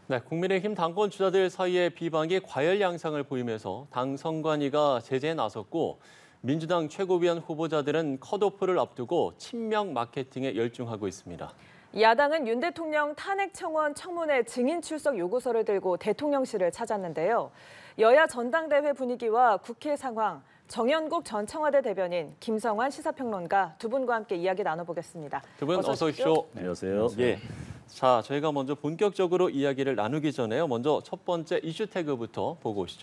네, 국민의힘 당권 주자들 사이에 비방이 과열 양상을 보이면서 당 선관위가 제재에 나섰고 민주당 최고위원 후보자들은 컷오프를 앞두고 친명 마케팅에 열중하고 있습니다. 야당은 윤 대통령 탄핵 청원 청문회 증인 출석 요구서를 들고 대통령실을 찾았는데요. 여야 전당대회 분위기와 국회 상황, 정연국 전 청와대 대변인, 김성환 시사평론가 두 분과 함께 이야기 나눠보겠습니다. 두 분 어서 오십시오. 안녕하세요. 예. 자, 저희가 먼저 본격적으로 이야기를 나누기 전에요. 먼저 첫 번째 이슈 태그부터 보고 오시죠.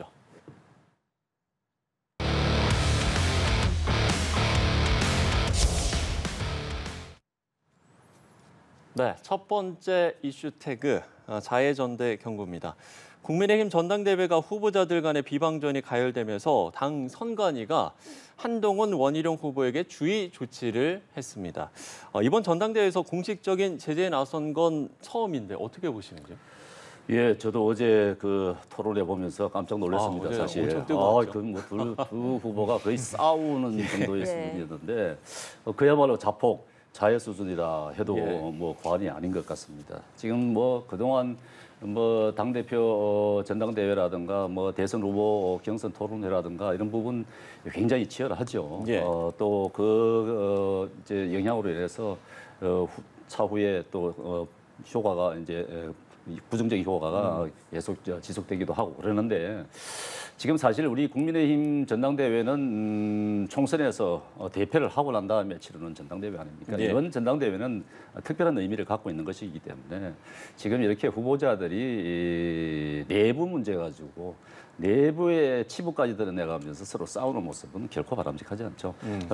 네, 첫 번째 이슈 태그, 자해전대 경고입니다. 국민의힘 전당대회가 후보자들 간의 비방전이 가열되면서 당 선관위가 한동훈 원희룡 후보에게 주의 조치를 했습니다. 이번 전당대회에서 공식적인 제재에 나선 건 처음인데 어떻게 보시는지요? 예, 저도 어제 그 토론회 보면서 깜짝 놀랐습니다. 어제 사실. 엄청 뜨거웠죠. 두 후보가 거의 싸우는 정도의 수준이었는데 그야말로 자폭, 자해 수준이라 해도 뭐 과언이 아닌 것 같습니다. 지금 뭐 그동안 뭐 당대표 전당대회라든가 뭐 대선 후보 경선 토론회라든가 이런 부분 굉장히 치열하죠. 또 이제 영향으로 인해서 차후에 또 효과가 이제 부정적인 효과가 계속 지속되기도 하고 그러는데 지금 사실 우리 국민의힘 전당대회는 총선에서 대패를 하고 난 다음에 치르는 전당대회 아닙니까? 이번 전당대회는 특별한 의미를 갖고 있는 것이기 때문에 지금 이렇게 후보자들이 내부 문제 가지고 내부의 치부까지 드러내가면서 서로 싸우는 모습은 결코 바람직하지 않죠.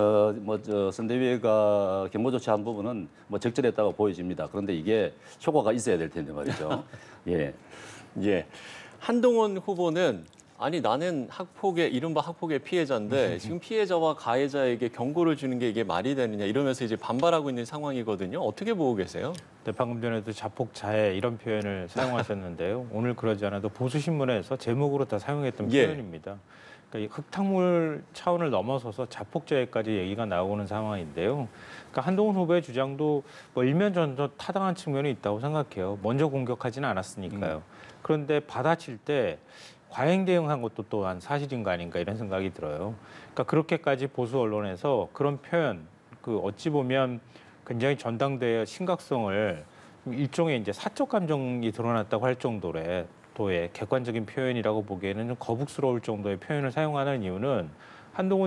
선대위가 경고 조치한 부분은 뭐 적절했다고 보여집니다. 그런데 이게 효과가 있어야 될 텐데 말이죠. 한동훈 후보는 아니 나는 이른바 학폭의 피해자인데 지금 피해자와 가해자에게 경고를 주는 게 이게 말이 되느냐 이러면서 이제 반발하고 있는 상황이거든요. 어떻게 보고 계세요? 네, 방금 전에도 자폭, 자해 이런 표현을 사용하셨는데요. 오늘 그러지 않아도 보수신문에서 제목으로 다 사용했던 표현입니다. 그러니까 이 흙탕물 차원을 넘어서서 자폭자해까지 얘기가 나오는 상황인데요. 그러니까 한동훈 후보의 주장도 뭐 일면전도 타당한 측면이 있다고 생각해요. 먼저 공격하지는 않았으니까요. 그런데 받아칠 때 과잉 대응한 것도 또한 사실인가 아닌가 이런 생각이 들어요. 그러니까 그렇게까지 보수 언론에서 그런 표현, 어찌 보면 굉장히 전당대회 심각성을 일종의 이제 사적 감정이 드러났다고 할 정도의 객관적인 표현이라고 보기에는 좀 거북스러울 정도의 표현을 사용하는 이유는 한동훈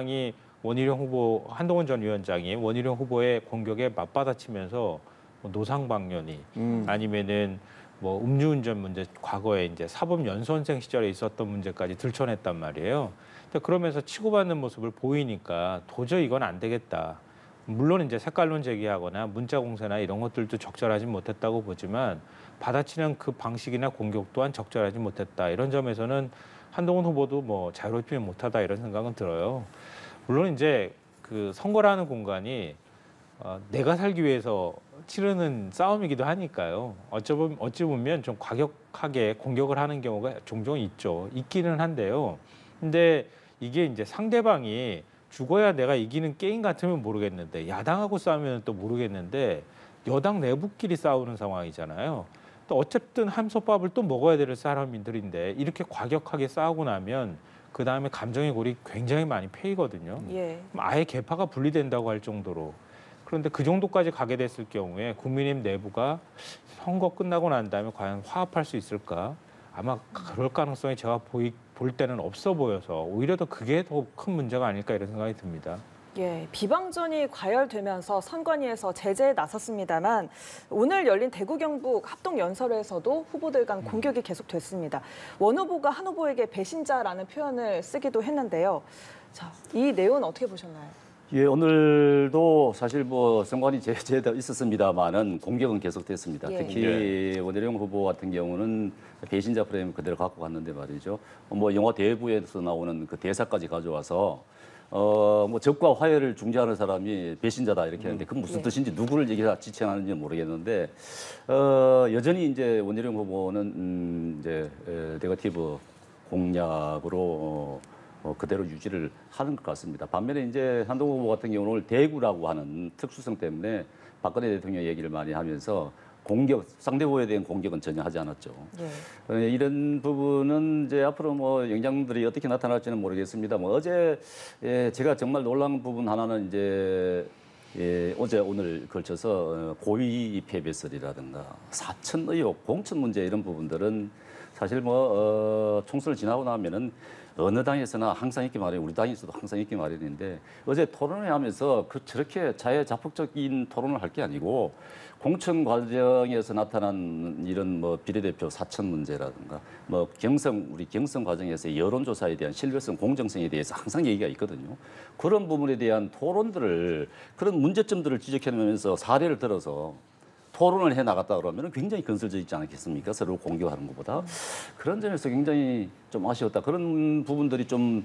전 위원장이 원희룡 후보의 공격에 맞받아치면서 노상방뇨니 아니면은 뭐 음주운전 문제, 과거에 이제 사법 연수원생 시절에 있었던 문제까지 들춰냈단 말이에요. 그러면서 치고받는 모습을 보이니까 도저히 이건 안 되겠다. 물론 이제 색깔론 제기하거나 문자 공세나 이런 것들도 적절하지 못했다고 보지만 받아치는 그 방식이나 공격 또한 적절하지 못했다. 이런 점에서는 한동훈 후보도 뭐 자유롭지 못하다 이런 생각은 들어요. 물론 이제 그 선거라는 공간이 내가 살기 위해서 치르는 싸움이기도 하니까요. 어찌 보면 좀 과격하게 공격을 하는 경우가 종종 있기는 한데요. 근데 이게 이제 상대방이 죽어야 내가 이기는 게임 같으면 모르겠는데 야당하고 싸우면 또 모르겠는데 여당 내부끼리 싸우는 상황이잖아요. 또 어쨌든 함솥밥을 또 먹어야 될 사람들인데 이렇게 과격하게 싸우고 나면 그 다음에 감정의 골이 굉장히 많이 패이거든요. 아예 계파가 분리된다고 할 정도로. 그런데 그 정도까지 가게 됐을 경우에 국민의힘 내부가 선거 끝나고 난 다음에 과연 화합할 수 있을까? 아마 그럴 가능성이 제가 볼 때는 없어 보여서 오히려 더 그게 더 큰 문제가 아닐까 이런 생각이 듭니다. 비방전이 과열되면서 선관위에서 제재에 나섰습니다만 오늘 열린 대구 경북 합동연설에서도 후보들 간 공격이 계속됐습니다. 원 후보가 한 후보에게 배신자라는 표현을 쓰기도 했는데요. 자, 이 내용은 어떻게 보셨나요? 오늘도 사실 뭐 선관위 제재도 있었습니다만은 공격은 계속됐습니다. 특히 원희룡 후보 같은 경우는 배신자 프레임 그대로 갖고 갔는데 말이죠. 뭐 영화 대부에서 나오는 그 대사까지 가져와서 뭐 적과 화해를 중재하는 사람이 배신자다 이렇게 하는데 그 무슨 뜻인지 누구를 지칭하는지 모르겠는데 여전히 이제 원희룡 후보는 이제 네거티브 공약으로 그대로 유지를 하는 것 같습니다. 반면에 이제 한동훈 후보 같은 경우는 오늘 대구라고 하는 특수성 때문에 박근혜 대통령 얘기를 많이 하면서 공격, 상대 후보에 대한 공격은 전혀 하지 않았죠. 이런 부분은 이제 앞으로 뭐 영장들이 어떻게 나타날지는 모르겠습니다. 뭐 어제 제가 정말 놀란 부분 하나는 이제 어제 오늘 걸쳐서 고의 패배설이라든가 사천 의혹, 공천 문제 이런 부분들은 사실 뭐 총선을 지나고 나면은 어느 당에서나 항상 있기 마련이 우리 당에서도 항상 있기 마련인데 어제 토론회 하면서 저렇게 자해자폭적인 토론을 할 게 아니고 공천 과정에서 나타난 이런 뭐 비례대표 사천 문제라든가 뭐 우리 경선 과정에서 여론조사에 대한 신뢰성, 공정성에 대해서 항상 얘기가 있거든요. 그런 부분에 대한 토론들을 그런 문제점들을 지적해내면서 사례를 들어서 토론을 해 나갔다 그러면 굉장히 건설적이지 않겠습니까? 서로 공격하는 것보다 그런 점에서 굉장히 좀 아쉬웠다. 그런 부분들이 좀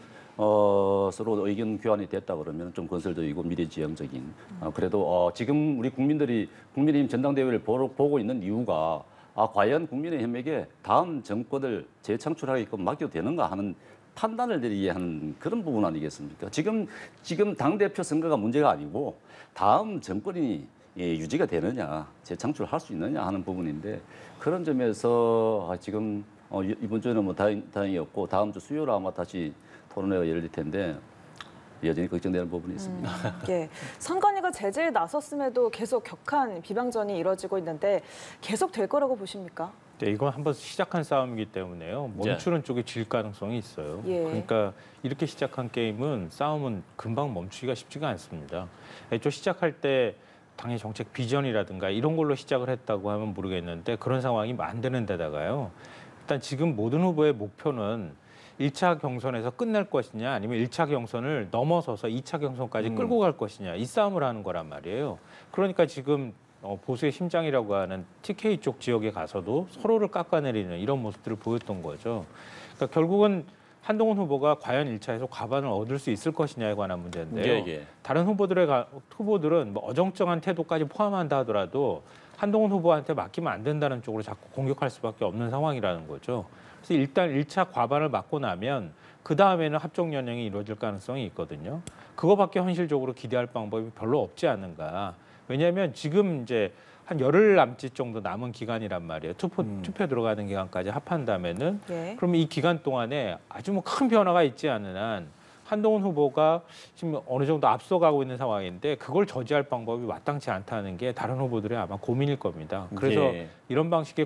서로 의견 교환이 됐다 그러면 좀 건설적이고 미래지향적인. 그래도 지금 우리 국민들이 국민의힘 전당대회를 보고 있는 이유가 과연 국민의힘에게 다음 정권을 재창출하게끔 맡겨도 되는가 하는 판단을 내리게 하는 그런 부분 아니겠습니까? 지금 당대표 선거가 문제가 아니고 다음 정권이 유지가 되느냐, 재창출할 수 있느냐 하는 부분인데 그런 점에서 지금 이번 주에는 뭐 다행이었고 다음 주 수요일 아마 다시 토론회가 열릴 텐데 여전히 걱정되는 부분이 있습니다. 예, 선관위가 제재에 나섰음에도 계속 격한 비방전이 이뤄지고 있는데 계속 될 거라고 보십니까? 네, 이건 한번 시작한 싸움이기 때문에요. 멈추는 쪽에 질 가능성이 있어요. 그러니까 이렇게 시작한 게임은 싸움은 금방 멈추기가 쉽지가 않습니다. 애초 시작할 때 당의 정책 비전이라든가 이런 걸로 시작을 했다고 하면 모르겠는데 그런 상황이 만드는 데다가요. 일단 지금 모든 후보의 목표는 1차 경선에서 끝낼 것이냐 아니면 1차 경선을 넘어서서 2차 경선까지 끌고 갈 것이냐 이 싸움을 하는 거란 말이에요. 그러니까 지금 보수의 심장이라고 하는 TK 쪽 지역에 가서도 서로를 깎아내리는 이런 모습들을 보였던 거죠. 그러니까 결국은 한동훈 후보가 과연 1차에서 과반을 얻을 수 있을 것이냐에 관한 문제인데요. 다른 후보들은 뭐 어정쩡한 태도까지 포함한다 하더라도 한동훈 후보한테 맡기면 안 된다는 쪽으로 자꾸 공격할 수밖에 없는 상황이라는 거죠. 그래서 일단 1차 과반을 맞고 나면 그 다음에는 합종 연행이 이루어질 가능성이 있거든요. 그거밖에 현실적으로 기대할 방법이 별로 없지 않는가. 왜냐하면 지금 이제 한 열흘 남짓 정도 남은 기간이란 말이에요. 투표 들어가는 기간까지 합한다면은 그러면 이 기간 동안에 아주 뭐 큰 변화가 있지 않는 한 한동훈 후보가 지금 어느 정도 앞서가고 있는 상황인데 그걸 저지할 방법이 마땅치 않다는 게 다른 후보들의 아마 고민일 겁니다. 그래서 이런 방식의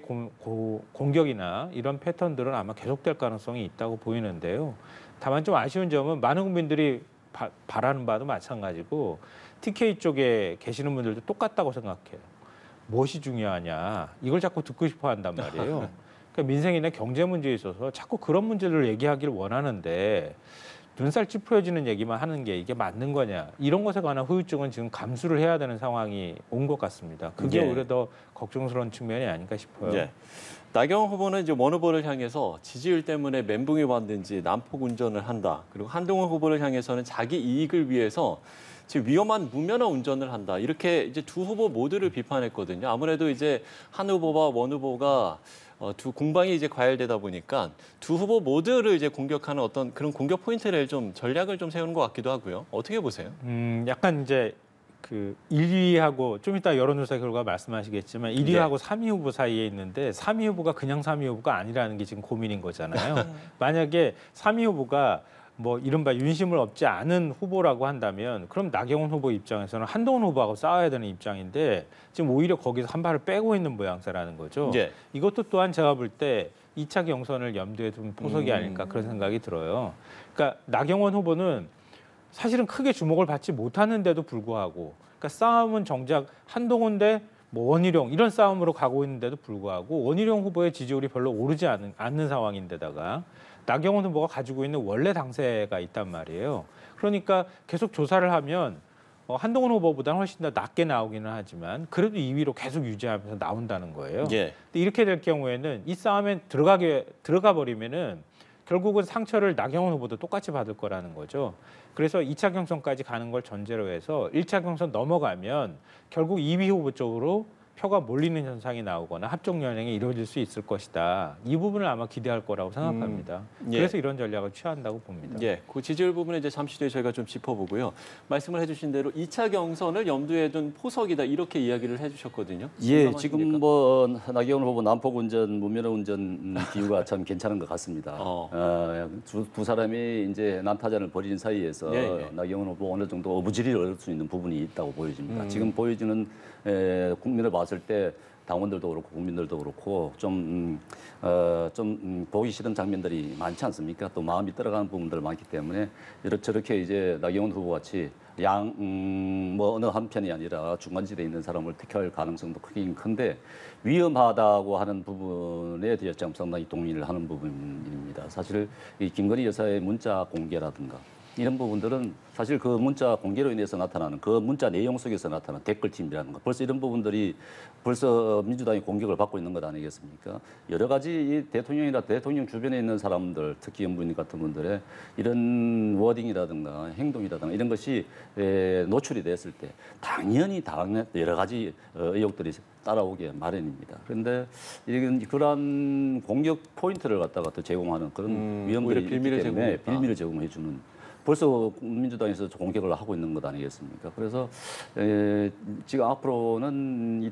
공격이나 이런 패턴들은 아마 계속될 가능성이 있다고 보이는데요. 다만 좀 아쉬운 점은 많은 국민들이 바라는 바도 마찬가지고 TK 쪽에 계시는 분들도 똑같다고 생각해요. 무엇이 중요하냐 이걸 자꾸 듣고 싶어 한단 말이에요. 그러니까 민생이나 경제 문제에 있어서 자꾸 그런 문제를 얘기하기를 원하는데 눈살 찌푸려지는 얘기만 하는 게 이게 맞는 거냐 이런 것에 관한 후유증은 지금 감수를 해야 되는 상황이 온 것 같습니다. 그게 오히려 더 걱정스러운 측면이 아닐까 싶어요. 나경원 후보는 이제 원 후보를 향해서 지지율 때문에 멘붕이 왔는지 난폭 운전을 한다. 그리고 한동훈 후보를 향해서는 자기 이익을 위해서 지금 위험한 무면허 운전을 한다. 이렇게 이제 두 후보 모두를 비판했거든요. 아무래도 이제 한 후보와 원 후보가 두 공방이 이제 과열되다 보니까 두 후보 모두를 이제 공격하는 어떤 그런 공격 포인트를 좀 전략을 좀 세우는 것 같기도 하고요. 어떻게 보세요? 약간 이제 그 1위하고 좀 이따 여론조사 결과 말씀하시겠지만 1위하고 3위 후보 사이에 있는데 3위 후보가 그냥 3위 후보가 아니라는 게 지금 고민인 거잖아요. 만약에 3위 후보가 뭐 이른바 윤심을 얻지 않은 후보라고 한다면 그럼 나경원 후보 입장에서는 한동훈 후보하고 싸워야 되는 입장인데 지금 오히려 거기서 한 발을 빼고 있는 모양새라는 거죠. 이것도 또한 제가 볼 때 2차 경선을 염두에 둔 포석이 아닐까 그런 생각이 들어요. 그러니까 나경원 후보는 사실은 크게 주목을 받지 못하는데도 불구하고 그러니까 싸움은 정작 한동훈 대 뭐 원희룡 이런 싸움으로 가고 있는데도 불구하고 원희룡 후보의 지지율이 별로 오르지 않는 상황인데다가 나경원 후보가 가지고 있는 원래 당세가 있단 말이에요. 그러니까 계속 조사를 하면 한동훈 후보보다는 훨씬 더 낮게 나오기는 하지만 그래도 2위로 계속 유지하면서 나온다는 거예요. 근데 이렇게 될 경우에는 이 싸움에 들어가 버리면은 결국은 상처를 나경원 후보도 똑같이 받을 거라는 거죠. 그래서 2차 경선까지 가는 걸 전제로 해서 1차 경선 넘어가면 결국 2위 후보 쪽으로 표가 몰리는 현상이 나오거나 합종 연행이 이루어질 수 있을 것이다. 이 부분을 아마 기대할 거라고 생각합니다. 예. 그래서 이런 전략을 취한다고 봅니다. 예, 그 지지율 부분에 이제 잠시 뒤에 저희가 좀 짚어보고요. 말씀을 해주신 대로 2차 경선을 염두에 둔 포석이다 이렇게 이야기를 해주셨거든요. 예, 지금 뭐 나경원 후보 난폭 운전, 무면허 운전 비유가 참 괜찮은 것 같습니다. 두 사람이 이제 난타전을 벌이는 사이에서 예. 나경원 후보 어느 정도 어부지리를 얻을 수 있는 부분이 있다고 보여집니다. 지금 보여지는 국민을 봤을 때 당원들도 그렇고 국민들도 그렇고 좀 보기 싫은 장면들이 많지 않습니까? 또 마음이 떠나가는 부분들 많기 때문에 저렇게 이제 나경원 후보 같이 뭐 어느 한편이 아니라 중간지대에 있는 사람을 택할 가능성도 크긴 큰데 위험하다고 하는 부분에 대해서 좀 상당히 동의를 하는 부분입니다. 사실 이 김건희 여사의 문자 공개라든가 이런 부분들은 사실 그 문자 공개로 인해서 나타나는 그 문자 내용 속에서 나타나는 댓글팀이라는 거 벌써 이런 부분들이 벌써 민주당이 공격을 받고 있는 것 아니겠습니까? 여러 가지 이 대통령이나 대통령 주변에 있는 사람들 특히 연부인 같은 분들의 이런 워딩이라든가 행동이라든가 이런 것이 노출이 됐을 때 당연히 여러 가지 의혹들이 따라오게 마련입니다. 그런데 그러한 공격 포인트를 갖다가 또 제공하는 그런 위험들이 있기 때문에 빌미를 제공해 주는 벌써 민주당에서 공격을 하고 있는 것 아니겠습니까? 그래서 지금 앞으로는 이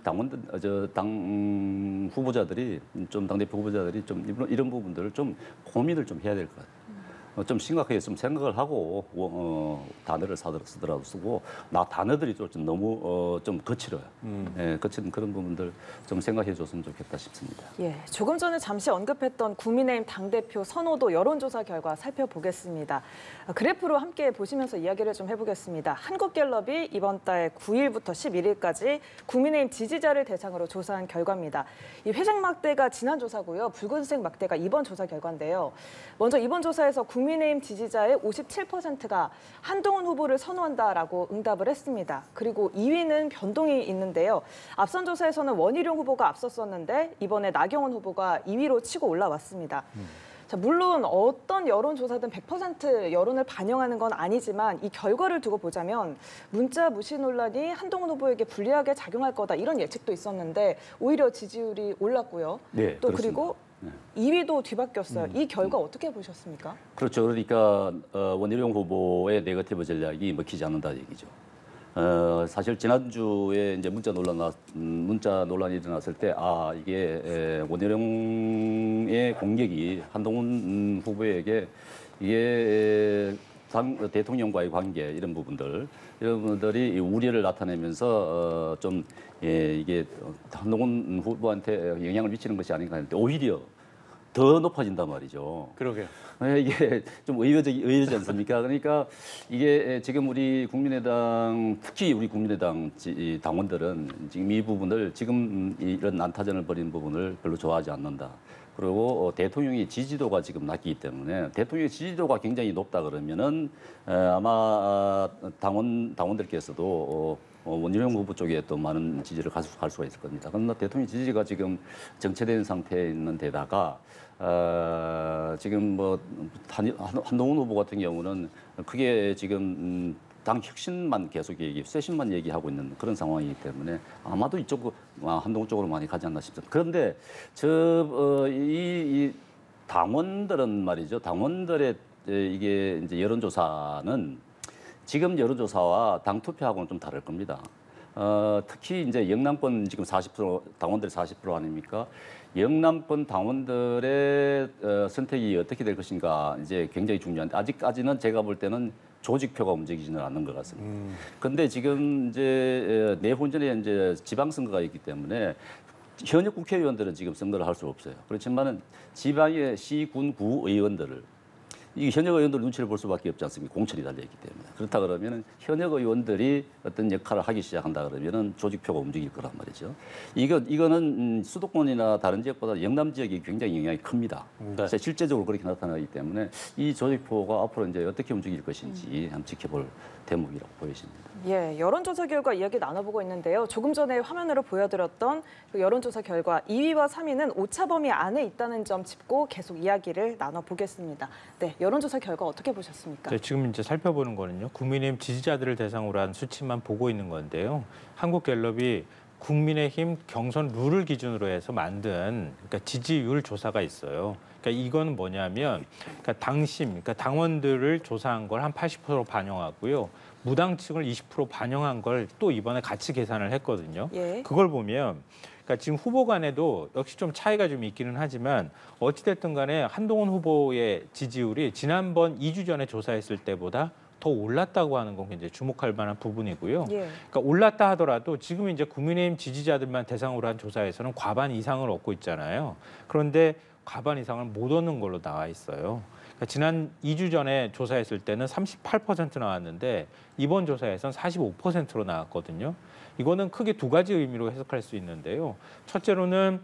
당 후보자들이 좀 당대표 후보자들이 좀 이런 부분들을 좀 고민을 좀 해야 될 것 같아요. 좀 심각하게 좀 생각을 하고 단어를 쓰더라도 쓰고 단어들이 좀 너무 좀 거칠어요. 거친 그런 부분들 좀 생각해 줬으면 좋겠다 싶습니다. 예, 조금 전에 잠시 언급했던 국민의힘 당대표 선호도 여론조사 결과 살펴보겠습니다. 그래프로 함께 보시면서 이야기를 좀 해보겠습니다. 한국갤럽이 이번 달 9일부터 11일까지 국민의힘 지지자를 대상으로 조사한 결과입니다. 이 회색 막대가 지난 조사고요. 붉은색 막대가 이번 조사 결과인데요. 먼저 이번 조사에서 국민의힘 지지자의 57%가 한동훈 후보를 선호한다라고 응답을 했습니다. 그리고 2위는 변동이 있는데요. 앞선 조사에서는 원희룡 후보가 앞섰었는데 이번에 나경원 후보가 2위로 치고 올라왔습니다. 자, 물론 어떤 여론조사든 100% 여론을 반영하는 건 아니지만 이 결과를 두고 보자면 문자 무시 논란이 한동훈 후보에게 불리하게 작용할 거다 이런 예측도 있었는데 오히려 지지율이 올랐고요. 네, 또 그렇습니다. 그리고 2위도 뒤바뀌었어요. 이 결과 어떻게 보셨습니까? 그렇죠. 그러니까 원희룡 후보의 네거티브 전략이 먹히지 않는다 얘기죠. 사실 지난주에 이제 문자 논란이 일어났을 때 이게 원희룡의 공격이 한동훈 후보에게 이게 대통령과의 관계 이런 부분들이 우려를 나타내면서 이게 한동훈 후보한테 영향을 미치는 것이 아닌가 하는데 오히려 더 높아진단 말이죠. 그러게요. 이게 좀 의외지 않습니까? 그러니까 이게 지금 우리 국민의당, 특히 우리 국민의당 당원들은 지금 이 부분을 지금 이런 난타전을 벌이는 부분을 별로 좋아하지 않는다. 그리고 대통령의 지지도가 지금 낮기 때문에 대통령의 지지도가 굉장히 높다 그러면은 아마 당원들께서도 원희룡 후보 쪽에 또 많은 지지를 가속할 수가 있을 겁니다. 그러나 대통령 지지가 지금 정체된 상태에 있는 데다가 지금 뭐 한동훈 후보 같은 경우는 크게 지금 당 혁신만 계속 쇄신만 얘기하고 있는 그런 상황이기 때문에 아마도 한동훈 쪽으로 많이 가지 않나 싶습니다. 그런데 이 당원들은 말이죠. 당원들의 이게 이제 여론조사는 지금 여론조사와 당 투표하고는 좀 다를 겁니다. 특히 이제 영남권 지금 40% 당원들이 40% 아닙니까? 영남권 당원들의 선택이 어떻게 될 것인가 이제 굉장히 중요한데 아직까지는 제가 볼 때는 조직표가 움직이지는 않는 것 같습니다. 그런데 지금 이제 내후년에 이제 지방선거가 있기 때문에 현역 국회의원들은 지금 선거를 할 수 없어요. 그렇지만은 지방의 시, 군, 구 의원들을 이 현역 의원들 눈치를 볼 수밖에 없지 않습니까? 공천이 달려있기 때문에. 그렇다 그러면은 현역 의원들이 어떤 역할을 하기 시작한다 그러면은 조직표가 움직일 거란 말이죠. 이거는 수도권이나 다른 지역보다 영남 지역이 굉장히 영향이 큽니다. 네. 실제적으로 그렇게 나타나기 때문에 이 조직표가 앞으로 이제 어떻게 움직일 것인지 한번 지켜볼 대목이라고 보여집니다. 예, 여론조사 결과 이야기 나눠보고 있는데요. 조금 전에 화면으로 보여드렸던 그 여론조사 결과 2위와 3위는 오차 범위 안에 있다는 점 짚고 계속 이야기를 나눠보겠습니다. 네, 여론조사 결과 어떻게 보셨습니까? 네, 지금 이제 살펴보는 거는요. 국민의힘 지지자들을 대상으로 한 수치만 보고 있는 건데요. 한국갤럽이 국민의힘 경선 룰을 기준으로 해서 만든 그러니까 지지율 조사가 있어요. 그러니까 이거는 뭐냐면 그러니까 당심, 그러니까 당원들을 조사한 걸 한 80% 반영하고요. 무당층을 20% 반영한 걸 또 이번에 같이 계산을 했거든요. 예. 그걸 보면 그러니까 지금 후보 간에도 역시 좀 차이가 좀 있기는 하지만 어찌됐든 간에 한동훈 후보의 지지율이 지난번 2주 전에 조사했을 때보다 더 올랐다고 하는 건 굉장히 주목할 만한 부분이고요. 예. 그러니까 올랐다 하더라도 지금 이제 국민의힘 지지자들만 대상으로 한 조사에서는 과반 이상을 얻고 있잖아요. 그런데 과반 이상을 못 얻는 걸로 나와 있어요. 그러니까 지난 2주 전에 조사했을 때는 38% 나왔는데 이번 조사에서는 45%로 나왔거든요. 이거는 크게 두 가지 의미로 해석할 수 있는데요. 첫째로는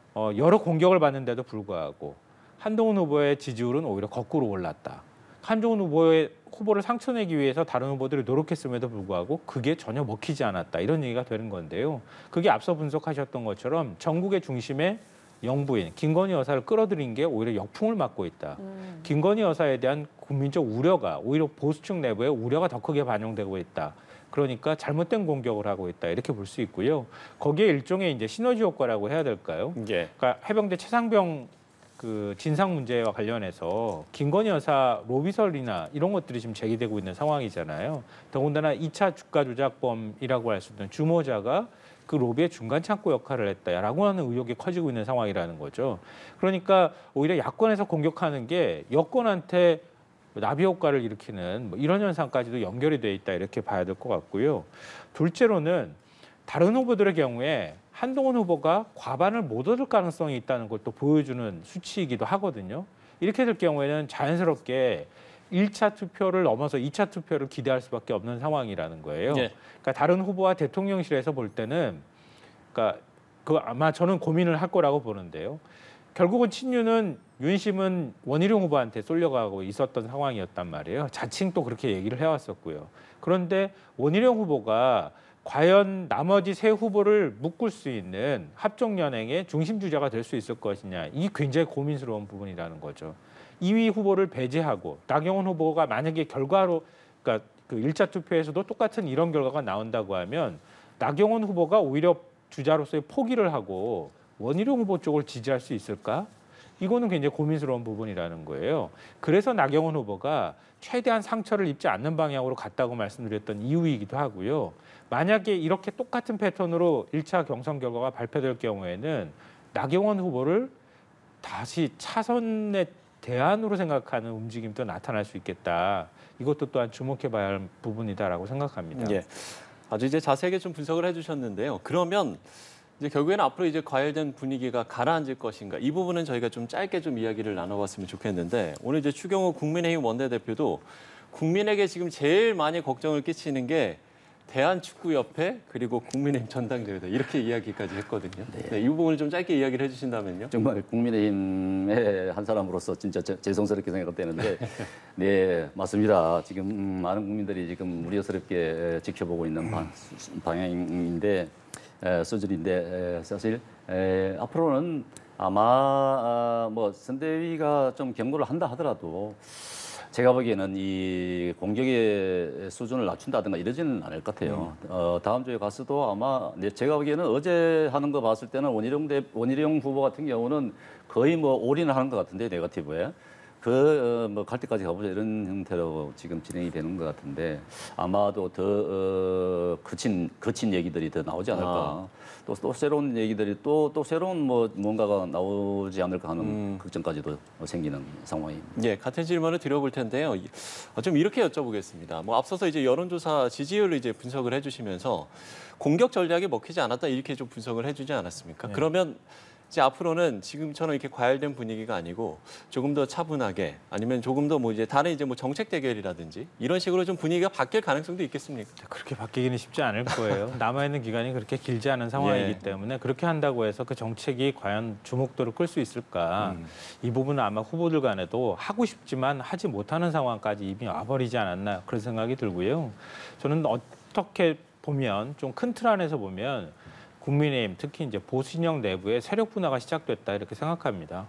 여러 공격을 받는데도 불구하고 한동훈 후보의 지지율은 오히려 거꾸로 올랐다. 한동훈 후보를 상처내기 위해서 다른 후보들이 노력했음에도 불구하고 그게 전혀 먹히지 않았다. 이런 얘기가 되는 건데요. 그게 앞서 분석하셨던 것처럼 전국의 중심에 영부인 김건희 여사를 끌어들인 게 오히려 역풍을 맞고 있다. 김건희 여사에 대한 국민적 우려가 오히려 보수층 내부의 우려가 더 크게 반영되고 있다. 그러니까 잘못된 공격을 하고 있다. 이렇게 볼 수 있고요. 거기에 일종의 이제 시너지 효과라고 해야 될까요? 예. 그러니까 해병대 최상병 그 진상 문제와 관련해서 김건희 여사 로비설이나 이런 것들이 지금 제기되고 있는 상황이잖아요. 더군다나 2차 주가 조작범이라고 할 수 있는 주모자가 그 로비의 중간 창구 역할을 했다라고 하는 의혹이 커지고 있는 상황이라는 거죠. 그러니까 오히려 야권에서 공격하는 게 여권한테 나비 효과를 일으키는 뭐 이런 현상까지도 연결이 돼 있다 이렇게 봐야 될 것 같고요. 둘째로는 다른 후보들의 경우에 한동훈 후보가 과반을 못 얻을 가능성이 있다는 걸 또 보여주는 수치이기도 하거든요. 이렇게 될 경우에는 자연스럽게 1차 투표를 넘어서 2차 투표를 기대할 수밖에 없는 상황이라는 거예요. 예. 그러니까 다른 후보와 대통령실에서 볼 때는 그러니까 그 아마 저는 고민을 할 거라고 보는데요. 결국은 친윤은 윤심은 원희룡 후보한테 쏠려가고 있었던 상황이었단 말이에요. 자칭 또 그렇게 얘기를 해왔었고요. 그런데 원희룡 후보가 과연 나머지 세 후보를 묶을 수 있는 합종연행의 중심 주자가 될 수 있을 것이냐. 이게 굉장히 고민스러운 부분이라는 거죠. 2위 후보를 배제하고 나경원 후보가 만약에 결과로 그러니까 그 1차 투표에서도 똑같은 이런 결과가 나온다고 하면 나경원 후보가 오히려 주자로서의 포기를 하고 원희룡 후보 쪽을 지지할 수 있을까? 이거는 굉장히 고민스러운 부분이라는 거예요. 그래서 나경원 후보가 최대한 상처를 입지 않는 방향으로 갔다고 말씀드렸던 이유이기도 하고요. 만약에 이렇게 똑같은 패턴으로 1차 경선 결과가 발표될 경우에는 나경원 후보를 다시 차선의 대안으로 생각하는 움직임도 나타날 수 있겠다. 이것도 또한 주목해봐야 할 부분이다라고 생각합니다. 예. 아주 이제 자세하게 좀 분석을 해주셨는데요. 그러면 이제 결국에는 앞으로 이제 과열된 분위기가 가라앉을 것인가 이 부분은 저희가 좀 짧게 좀 이야기를 나눠봤으면 좋겠는데 오늘 이제 추경호 국민의힘 원내대표도 국민에게 지금 제일 많이 걱정을 끼치는 게 대한축구협회 그리고 국민의힘 전당대회다 이렇게 이야기까지 했거든요. 네, 이 부분을 좀 짧게 이야기를 해주신다면요. 정말 국민의힘의 한 사람으로서 진짜 죄송스럽게 생각되는데, 네 맞습니다. 지금 많은 국민들이 지금 우려스럽게 지켜보고 있는 방향인데 수준인데 사실 앞으로는 아마 뭐 선대위가 좀 경고를 한다 하더라도. 제가 보기에는 이 공격의 수준을 낮춘다든가 이러지는 않을 것 같아요. 다음 주에 가서도 아마 제가 보기에는 어제 하는 거 봤을 때는 원희룡 후보 같은 경우는 거의 뭐 올인을 하는 것 같은데 네거티브에 뭐 갈 때까지 가보자 이런 형태로 지금 진행이 되는 것 같은데 아마도 더 거친 얘기들이 더 나오지 않을까. 또 새로운 얘기들이 또 새로운 뭔가가 나오지 않을까 하는 걱정까지도 생기는 상황입니다. 예, 같은 질문을 드려볼 텐데요. 좀 이렇게 여쭤보겠습니다. 뭐 앞서서 이제 여론조사 지지율을 이제 분석을 해주시면서 공격 전략이 먹히지 않았다 이렇게 좀 분석을 해주지 않았습니까? 네. 그러면 이제 앞으로는 지금처럼 이렇게 과열된 분위기가 아니고 조금 더 차분하게 아니면 조금 더 뭐 이제 다른 이제 뭐 정책 대결이라든지 이런 식으로 좀 분위기가 바뀔 가능성도 있겠습니까? 그렇게 바뀌기는 쉽지 않을 거예요. 남아있는 기간이 그렇게 길지 않은 상황이기 예. 때문에 그렇게 한다고 해서 그 정책이 과연 주목도를 끌 수 있을까. 이 부분은 아마 후보들 간에도 하고 싶지만 하지 못하는 상황까지 이미 와버리지 않았나 그런 생각이 들고요. 저는 어떻게 보면 좀 큰 틀 안에서 보면 국민의힘 특히 이제 보수 진영 내부의 세력 분화가 시작됐다 이렇게 생각합니다.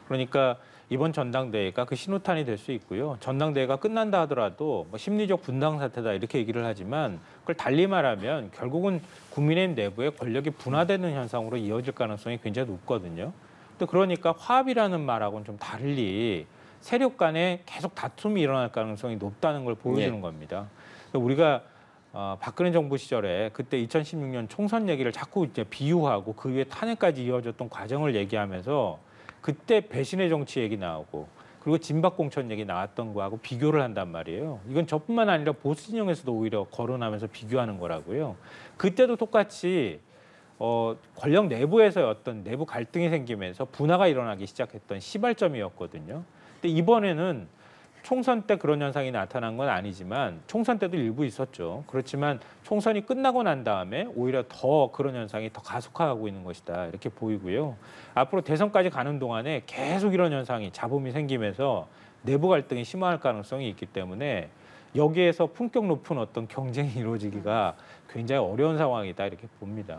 그러니까 이번 전당대회가 그 신호탄이 될 수 있고요. 전당대회가 끝난다 하더라도 뭐 심리적 분당 사태다 이렇게 얘기를 하지만 그걸 달리 말하면 결국은 국민의힘 내부의 권력이 분화되는 현상으로 이어질 가능성이 굉장히 높거든요. 또 그러니까 화합이라는 말하고는 좀 달리 세력 간에 계속 다툼이 일어날 가능성이 높다는 걸 보여주는 겁니다. 우리가 박근혜 정부 시절에 그때 2016년 총선 얘기를 자꾸 이제 비유하고 그 위에 탄핵까지 이어졌던 과정을 얘기하면서 그때 배신의 정치 얘기 나오고 그리고 진박공천 얘기 나왔던 거하고 비교를 한단 말이에요. 이건 저뿐만 아니라 보수 진영에서도 오히려 거론하면서 비교하는 거라고요. 그때도 똑같이 권력 내부에서 어떤 내부 갈등이 생기면서 분화가 일어나기 시작했던 시발점이었거든요. 근데 이번에는 총선 때 그런 현상이 나타난 건 아니지만 총선 때도 일부 있었죠. 그렇지만 총선이 끝나고 난 다음에 오히려 더 그런 현상이 더 가속화하고 있는 것이다 이렇게 보이고요. 앞으로 대선까지 가는 동안에 계속 이런 현상이 잡음이 생기면서 내부 갈등이 심화할 가능성이 있기 때문에 여기에서 품격 높은 어떤 경쟁이 이루어지기가 굉장히 어려운 상황이다 이렇게 봅니다.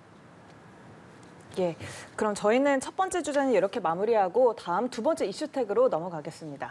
예, 그럼 저희는 첫 번째 주제는 이렇게 마무리하고 다음 두 번째 이슈 태그로 넘어가겠습니다.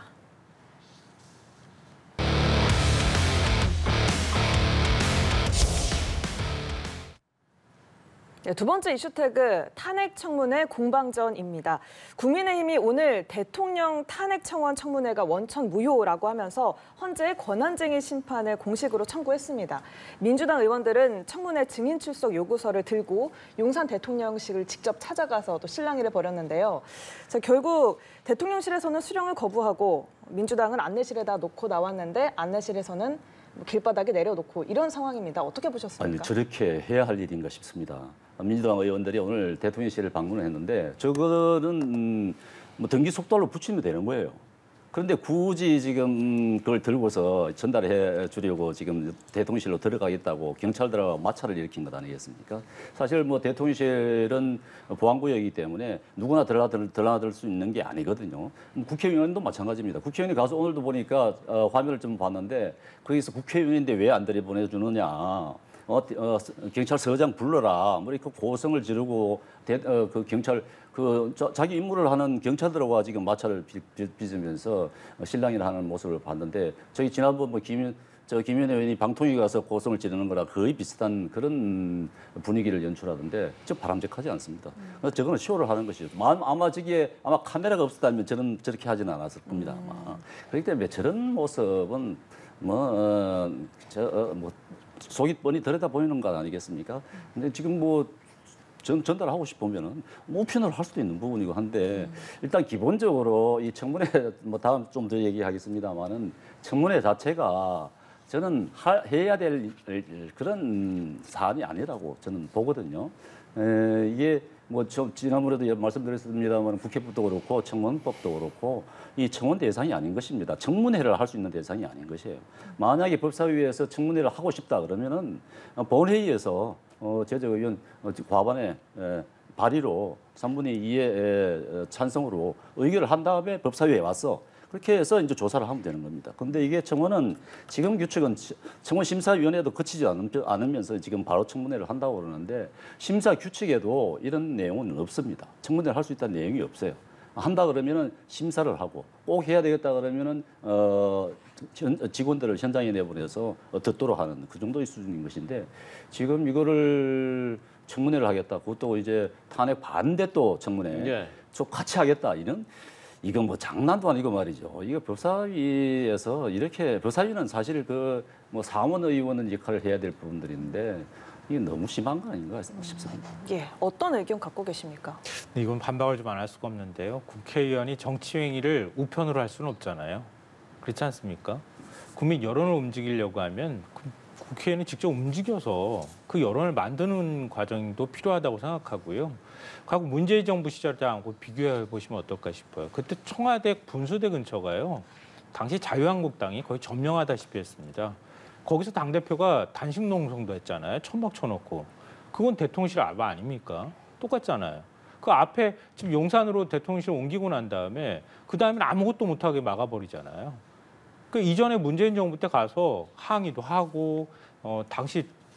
네, 두 번째 이슈 태그 탄핵 청문회 공방전입니다. 국민의힘이 오늘 대통령 탄핵 청원 청문회가 원천 무효라고 하면서 헌재 권한쟁의 심판을 공식으로 청구했습니다. 민주당 의원들은 청문회 증인 출석 요구서를 들고 용산 대통령실을 직접 찾아가서 또 실랑이를 벌였는데요. 자, 결국 대통령실에서는 수령을 거부하고 민주당은 안내실에다 놓고 나왔는데 안내실에서는 길바닥에 내려놓고 이런 상황입니다. 어떻게 보셨습니까? 아니, 저렇게 해야 할 일인가 싶습니다. 민주당 의원들이 오늘 대통령실을 방문을 했는데 저거는 뭐 등기 속도로 붙이면 되는 거예요. 그런데 굳이 지금 그걸 들고서 전달해 주려고 지금 대통령실로 들어가겠다고 경찰들하고 마찰을 일으킨 것 아니겠습니까? 사실 뭐 대통령실은 보안구역이기 때문에 누구나 들어들 수 있는 게 아니거든요. 국회의원도 마찬가지입니다. 국회의원이 가서 오늘도 보니까 화면을 좀 봤는데 거기서 국회의원인데 왜 안 들여보내주느냐. 경찰서장 불러라. 뭐 이렇게 고성을 지르고 그 경찰 자기 임무를 하는 경찰들과 지금 마찰을 빚으면서 실랑이를 하는 모습을 봤는데 저희 지난번 뭐 김현 의원이 방통위 가서 고성을 지르는 거랑 거의 비슷한 그런 분위기를 연출하던데 저 바람직하지 않습니다. 저거는 쇼를 하는 것이죠. 아마 저기에 카메라가 없었다면 저렇게 하지는 않았을 겁니다. 아마. 그렇기 때문에 저런 모습은 속이 뻔히 들여다 보이는 것 아니겠습니까? 근데 지금 뭐 전달하고 싶으면은 우편으로 할 수도 있는 부분이고 한데 일단 기본적으로 이 청문회 뭐 다음 좀 더 얘기하겠습니다만은 청문회 자체가 저는 해야 될 그런 사안이 아니라고 저는 보거든요. 이게 뭐 지난번에도 말씀드렸습니다만 국회법도 그렇고 청문법도 그렇고 이 청원 대상이 아닌 것입니다. 청문회를 할 수 있는 대상이 아닌 것이에요. 만약에 법사위에서 청문회를 하고 싶다 그러면은 본회의에서 제적의원 과반의 발의로 3분의 2의 찬성으로 의결을 한 다음에 법사위에 와서 그렇게 해서 이제 조사를 하면 되는 겁니다. 그런데 이게 청원은 지금 규칙은 청원심사위원회도 거치지 않으면서 지금 바로 청문회를 한다고 그러는데 심사 규칙에도 이런 내용은 없습니다. 청문회를 할 수 있다는 내용이 없어요. 한다 그러면은 심사를 하고 꼭 해야 되겠다 그러면은 직원들을 현장에 내보내서 듣도록 하는 그 정도의 수준인 것인데 지금 이거를 청문회를 하겠다. 그것도 이제 탄핵 반대 또 청문회 같이 하겠다. 이건 뭐 장난도 아니고 말이죠. 이거 법사위에서 이렇게 법사위는 사실 뭐 사원 의원은 역할을 해야 될 부분들인데 이게 너무 심한 거 아닌가 싶습니다. 예, 어떤 의견 갖고 계십니까? 이건 반박을 좀 안 할 수가 없는데요. 국회의원이 정치 행위를 우편으로 할 수는 없잖아요. 그렇지 않습니까? 국민 여론을 움직이려고 하면 국회의원이 직접 움직여서 그 여론을 만드는 과정도 필요하다고 생각하고요. 과거 문재인 정부 시절하고 비교해 보시면 어떨까 싶어요. 그때 청와대 분수대 근처가요. 당시 자유한국당이 거의 점령하다시피 했습니다. 거기서 당대표가 단식 농성도 했잖아요. 천막 쳐놓고. 그건 대통령실 알바 아닙니까? 똑같잖아요. 그 앞에 지금 용산으로 대통령실 옮기고 난 다음에 그 다음에는 아무것도 못하게 막아버리잖아요. 그 이전에 문재인 정부 때 가서 항의도 하고 당시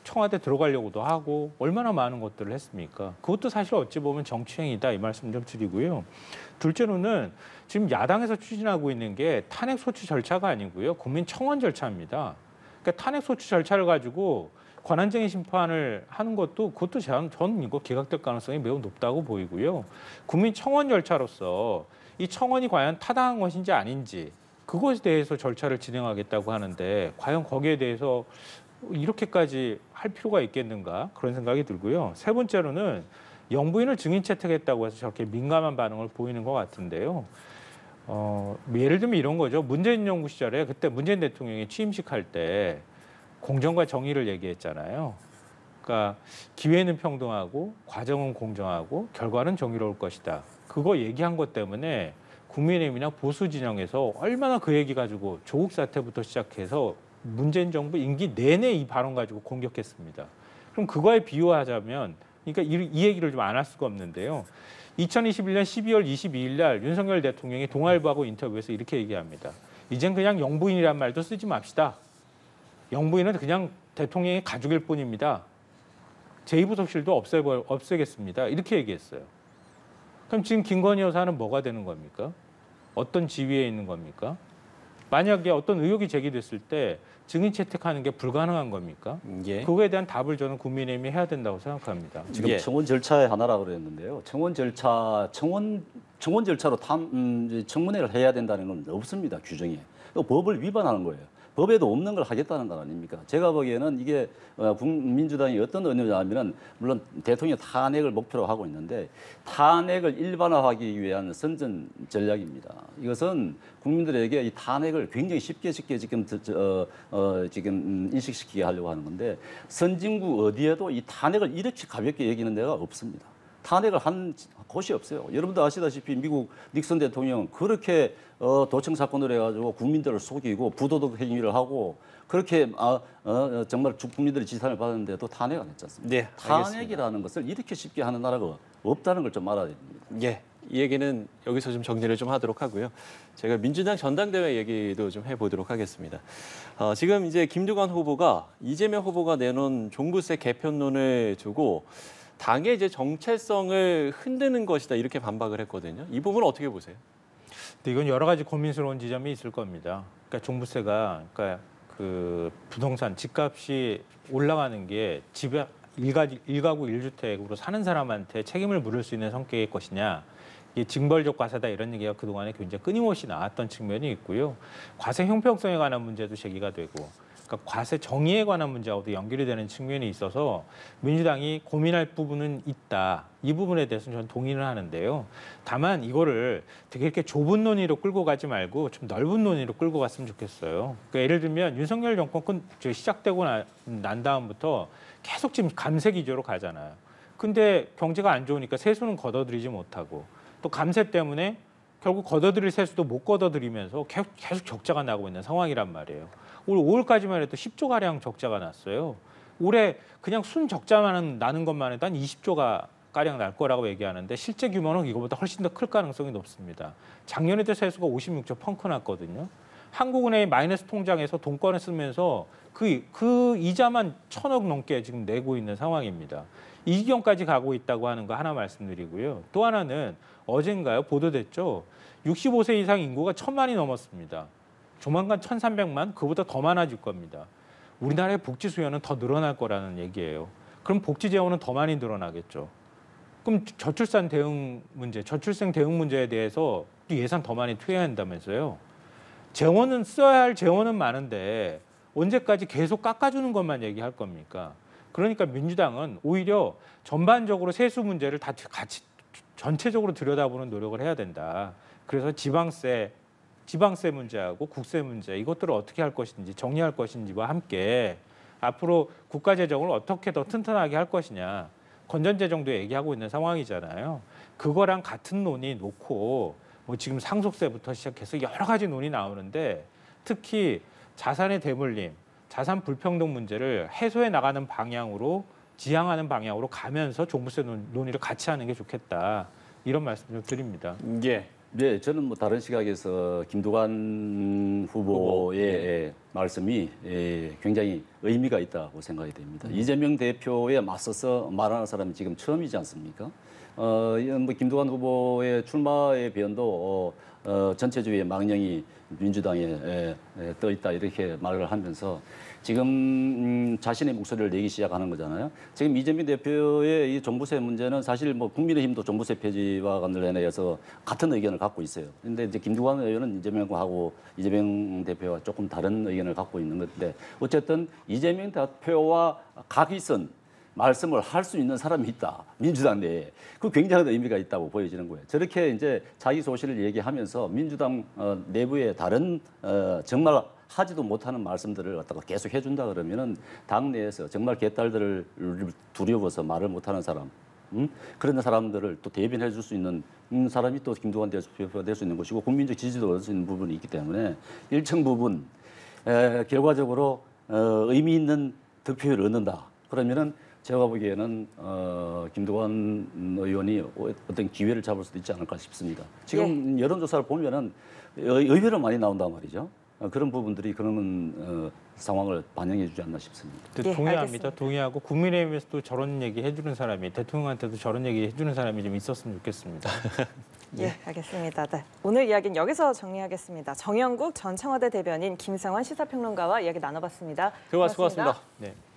청와대 들어가려고도 하고 얼마나 많은 것들을 했습니까? 그것도 사실 어찌 보면 정치행위다 이 말씀 좀 드리고요. 둘째로는 지금 야당에서 추진하고 있는 게 탄핵 소추 절차가 아니고요. 국민청원 절차입니다. 그러니까 탄핵 소추 절차를 가지고 권한쟁의 심판을 하는 것도 그것도 전 이거 기각될 가능성이 매우 높다고 보이고요. 국민청원 절차로서 이 청원이 과연 타당한 것인지 아닌지 그것에 대해서 절차를 진행하겠다고 하는데 과연 거기에 대해서 이렇게까지 할 필요가 있겠는가 그런 생각이 들고요. 세 번째로는 영부인을 증인 채택했다고 해서 저렇게 민감한 반응을 보이는 것 같은데요. 예를 들면 이런 거죠. 문재인 정부 시절에 그때 문재인 대통령이 취임식 할 때 공정과 정의를 얘기했잖아요. 그러니까 기회는 평등하고 과정은 공정하고 결과는 정의로울 것이다. 그거 얘기한 것 때문에 국민의힘이나 보수 진영에서 얼마나 그 얘기 가지고 조국 사태부터 시작해서 문재인 정부 임기 내내 이 발언 가지고 공격했습니다. 그럼 그거에 비유하자면 그러니까 이 얘기를 좀 안 할 수가 없는데요. 2021년 12월 22일 날 윤석열 대통령이 동아일보하고 인터뷰에서 이렇게 얘기합니다. 이젠 그냥 영부인이란 말도 쓰지 맙시다. 영부인은 그냥 대통령의 가족일 뿐입니다. 제2부속실도 없애겠습니다. 이렇게 얘기했어요. 그럼 지금 김건희 여사는 뭐가 되는 겁니까? 어떤 지위에 있는 겁니까? 만약에 어떤 의혹이 제기됐을 때 증인 채택하는 게 불가능한 겁니까? 예. 그거에 대한 답을 저는 국민의힘이 해야 된다고 생각합니다. 지금 예. 청원 절차의 하나라고 그랬는데요. 청원 절차로 청문회를 해야 된다는 건 없습니다. 규정에. 법을 위반하는 거예요. 법에도 없는 걸 하겠다는 거 아닙니까? 제가 보기에는 이게 민주당이 어떤 의미냐면 물론 대통령 탄핵을 목표로 하고 있는데 탄핵을 일반화하기 위한 선전 전략입니다. 이것은 국민들에게 이 탄핵을 굉장히 쉽게 지금 인식시키게 하려고 하는 건데 선진국 어디에도 이 탄핵을 이렇게 가볍게 여기는 데가 없습니다. 탄핵을 한 곳이 없어요. 여러분도 아시다시피 미국 닉슨 대통령 그렇게 도청 사건을 해가지고 국민들을 속이고 부도덕 행위를 하고 그렇게 정말 국민들의 지탄을 받았는데도 탄핵 안 했지 않습니까? 네, 알겠습니다. 탄핵이라는 것을 이렇게 쉽게 하는 나라가 없다는 걸 좀 알아야 됩니다. 예, 이 얘기는 여기서 좀 정리를 좀 하도록 하고요. 제가 민주당 전당대회 얘기도 좀 해보도록 하겠습니다. 지금 이제 김두관 후보가 이재명 후보가 내놓은 종부세 개편론을 두고 당의 이제 정체성을 흔드는 것이다 이렇게 반박을 했거든요. 이 부분은 어떻게 보세요? 근데 이건 여러 가지 고민스러운 지점이 있을 겁니다. 그러니까 종부세가 그러니까 그 부동산 집값이 올라가는 게 집에 일가구 1주택으로 사는 사람한테 책임을 물을 수 있는 성격의 것이냐. 이게 징벌적 과세다 이런 얘기가 그동안에 굉장히 끊임없이 나왔던 측면이 있고요. 과세 형평성에 관한 문제도 제기가 되고 그러니까 과세 정의에 관한 문제하고도 연결이 되는 측면이 있어서 민주당이 고민할 부분은 있다. 이 부분에 대해서는 저는 동의를 하는데요. 다만 이거를 되게 이렇게 좁은 논의로 끌고 가지 말고 좀 넓은 논의로 끌고 갔으면 좋겠어요. 그러니까 예를 들면 윤석열 정권 시작되고 난 다음부터 계속 지금 감세 기조로 가잖아요. 근데 경제가 안 좋으니까 세수는 걷어들이지 못하고 또 감세 때문에 결국 걷어들일 세수도 못 걷어들이면서 계속 적자가 나고 있는 상황이란 말이에요. 올 5월까지만 해도 10조가량 적자가 났어요. 올해 그냥 순 적자만 나는 것만 해도 한 20조가 가량 날 거라고 얘기하는데 실제 규모는 이거보다 훨씬 더 클 가능성이 높습니다. 작년에도 세수가 56조 펑크 났거든요. 한국은행이 마이너스 통장에서 돈 꺼내 쓰면서 그 이자만 1,000억 넘게 지금 내고 있는 상황입니다. 이 지경까지 가고 있다고 하는 거 하나 말씀드리고요. 또 하나는 어젠가요? 보도됐죠. 65세 이상 인구가 1,000만이 넘었습니다. 조만간 1,300만, 그보다 더 많아질 겁니다. 우리나라의 복지 수요는 더 늘어날 거라는 얘기예요. 그럼 복지 재원은 더 많이 늘어나겠죠. 그럼 저출산 대응 문제, 저출생 대응 문제에 대해서 예산 더 많이 투여해야 한다면서요. 재원은 써야 할 재원은 많은데 언제까지 계속 깎아주는 것만 얘기할 겁니까? 그러니까 민주당은 오히려 전반적으로 세수 문제를 다 같이 전체적으로 들여다보는 노력을 해야 된다. 그래서 지방세 문제하고 국세 문제 이것들을 어떻게 할 것인지 정리할 것인지와 함께 앞으로 국가 재정을 어떻게 더 튼튼하게 할 것이냐 건전재정도 얘기하고 있는 상황이잖아요. 그거랑 같은 논의 놓고 뭐 지금 상속세부터 시작해서 여러 가지 논의 나오는데 특히 자산의 대물림, 자산 불평등 문제를 해소해 나가는 방향으로 지향하는 방향으로 가면서 종부세 논의를 같이 하는 게 좋겠다. 이런 말씀 좀 드립니다. 예. 네, 저는 뭐 다른 시각에서 김두관 후보의 말씀이 굉장히 의미가 있다고 생각이 됩니다. 이재명 대표에 맞서서 말하는 사람이 지금 처음이지 않습니까? 뭐 김두관 후보의 출마의 변도 전체주의의 망령이 민주당에 떠 있다 이렇게 말을 하면서 지금 자신의 목소리를 내기 시작하는 거잖아요. 지금 이재명 대표의 이 종부세 문제는 사실 뭐 국민의힘도 종부세 폐지와 관련해서 같은 의견을 갖고 있어요. 그런데 이제 김두관 의원은 이재명 대표와 조금 다른 의견을 갖고 있는 건데 어쨌든 이재명 대표와 각이선 말씀을 할 수 있는 사람이 있다. 민주당 내에. 그 굉장한 의미가 있다고 보여지는 거예요. 저렇게 이제 자기 소신을 얘기하면서 민주당 내부에 다른 정말 하지도 못하는 말씀들을 갖다가 계속 해준다 그러면은 당내에서 정말 개딸들을 두려워서 말을 못하는 사람, 그런 사람들을 또 대변해 줄 수 있는 사람이 또 김두관 대표가 될 수 있는 것이고 국민적 지지도 얻을 수 있는 부분이 있기 때문에 일정 부분 결과적으로 의미 있는 득표율을 얻는다. 그러면은 제가 보기에는 김두관 의원이 어떤 기회를 잡을 수도 있지 않을까 싶습니다. 지금 여론조사를 보면은 의외로 많이 나온단 말이죠. 그런 부분들이 그런 상황을 반영해 주지 않나 싶습니다. 동의합니다. 알겠습니다. 동의하고 국민의힘에서도 저런 얘기 해주는 사람이 대통령한테도 저런 얘기 해주는 사람이 좀 있었으면 좋겠습니다. 예, 알겠습니다. 네. 오늘 이야기는 여기서 정리하겠습니다. 정영국 전 청와대 대변인 김상환 시사평론가와 이야기 나눠봤습니다. 고맙습니다. 네.